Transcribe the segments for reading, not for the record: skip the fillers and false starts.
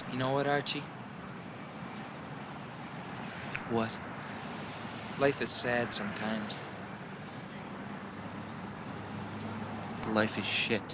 You know what, Archie? What? Life is sad sometimes. Life is shit.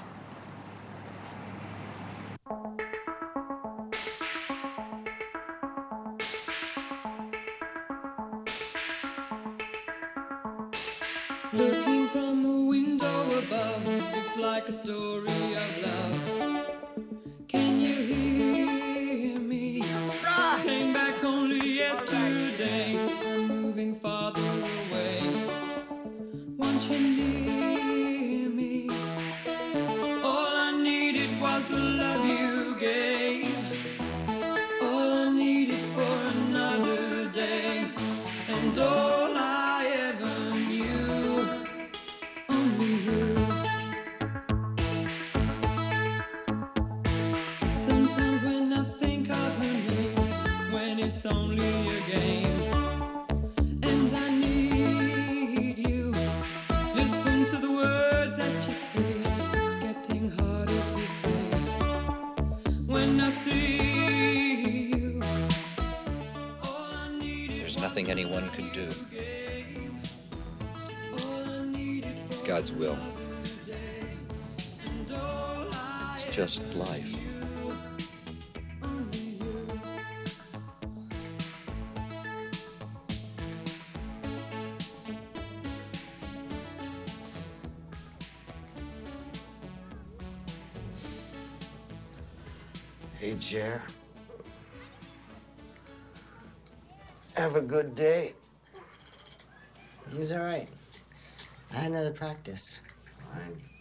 Looking from a window above, it's like a story of love. Can you hear me? Came back only yesterday. I'm moving farther away. Want you near me? All I needed was the love you gave. All I needed for another day. And all I ever knew, only you. Sometimes when I think of her name, when it's only a game, and I need you, listen to the words that you say. It's getting harder to stay. When I see you, all I needed. There's nothing anyone can do. It's God's will. It's just life. Hey, Jer. Have a good day. He's all right. I had another practice. Fine.